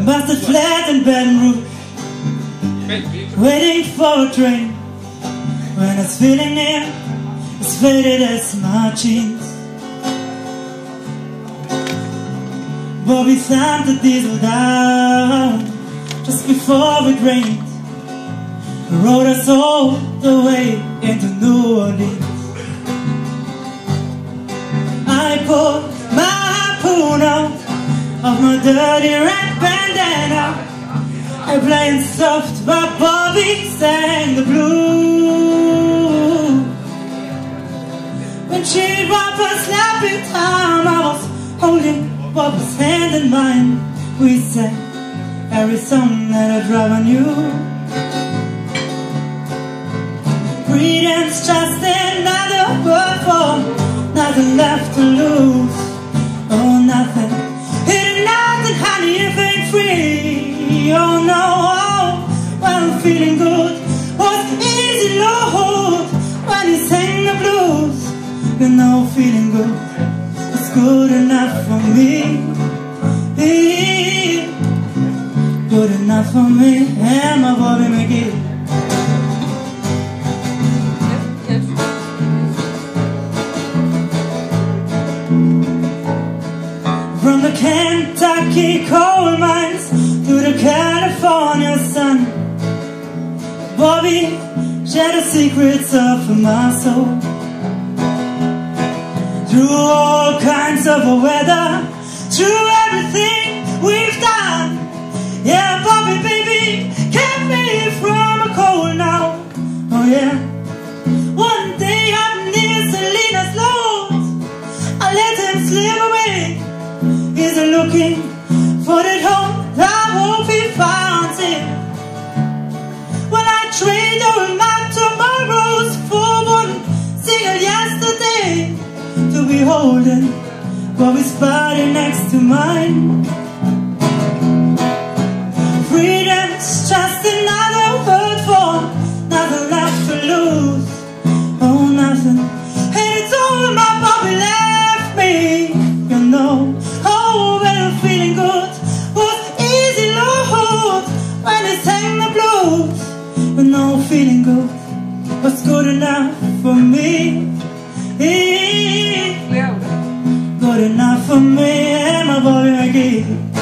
busted flat in Baton Rouge, waiting for a train. When it's feeling near, as faded as my jeans. Bobby slammed the diesel down just before it rained. Rode us all the way into New Orleans. I pulled my harpoon out of my dirty red bandana. I playing soft while Bobby sang the blues. When she'd wrap her snapping time, I was holding Bobby's hand in mine. We sang every song that I ever knew. Freedom's just another word for nothing left to lose. Oh, nothing. It ain't nothing, honey, if it ain't free. Oh, no, oh, well, I'm feeling good. Was easy load when he sang the blues. You know, feeling good was good enough for me. Good enough for me and my Bobby McGee. From the Kentucky coal mines to the California sun, Bobby shared the secrets of my soul. Through all kinds of weather, through everything we've done. Yeah, Bobby, baby, kept me from a cold now. Oh yeah. One day up near Selena's Lord, I let him slip away. He's looking for that home, I hope he finds it. When I trade all my tomorrows for one single yesterday, to be holding Bobby's body next to mine. Freedom's just another word for nothing left to lose. Oh, nothing. And it's all my Bobby left me, you know. Oh, well, feeling good was easy load when he sang the blues. But no, feeling good was good enough for me. Good enough for me and my Bobby McGee.